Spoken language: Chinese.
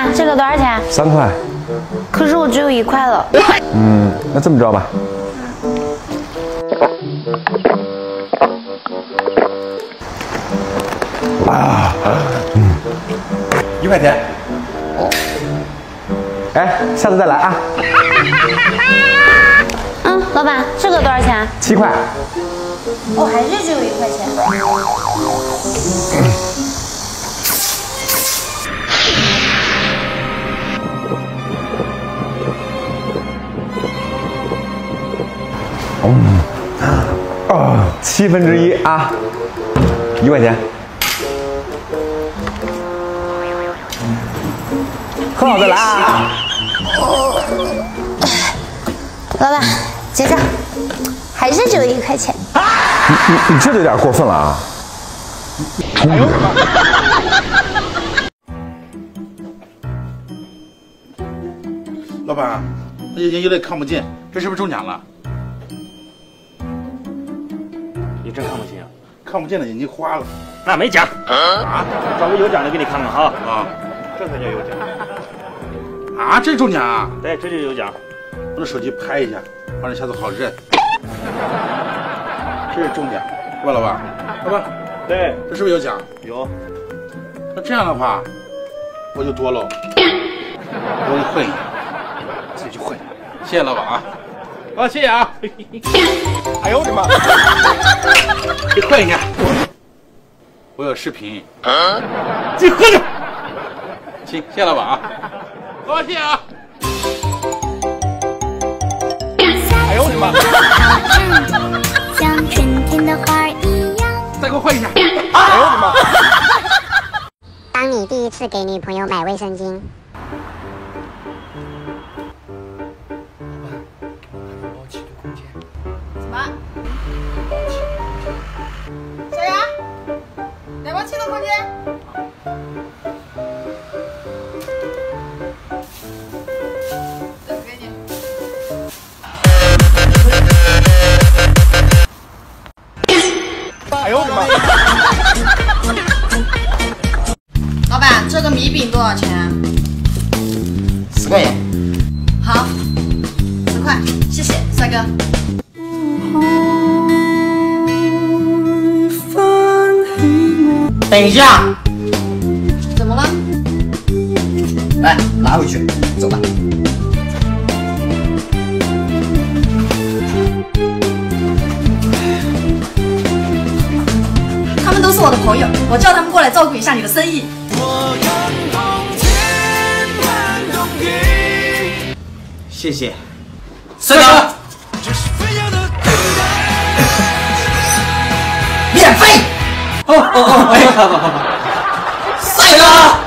板，这个多少钱 ？3块。 可是我只有1块了。 那这么着吧。1块钱。哎，下次再来啊。 老板，这个多少钱 ？7块。 我还是只有1块钱。 1/7啊，1块钱。喝好再来啊。 老板，结账，还是只有1块钱。 你这就有点过分了啊！ 哎呦我的妈！老板，眼睛有点看不见，这是不是中奖了？ 你真看不清啊？ 看不见的眼睛花了。 那没奖啊！找个有奖的给你看看哈。 啊， 这才叫有奖啊！这中奖啊？ 对，这就有奖。 我的手机拍一下，让人下次好认。这是中奖，是吧，老板？老板， 对， 这是不是有奖？ 有。 那这样的话，我就多喽。我给混一下，自己去混。谢谢老板啊！啊，谢谢啊！哎呦我的妈！你混一下，我有视频。自己混着。行，谢谢老板啊！好，谢谢啊！哎呦我的妈！ 像春天的花一样。 再给我换一下！ 哎呦我的妈！ 当你第一次给女朋友买卫生巾， 什么小杨，2.7的空间。这个给你。 哎呦我的妈！ 老板，这个米饼多少钱 ？10块钱。 好，10块，谢谢帅哥。 等一下， 怎么了？ 来拿回去，走吧。 他们都是我的朋友，我叫他们过来照顾一下你的生意。 谢谢，帅哥。免费。哎，帅哥。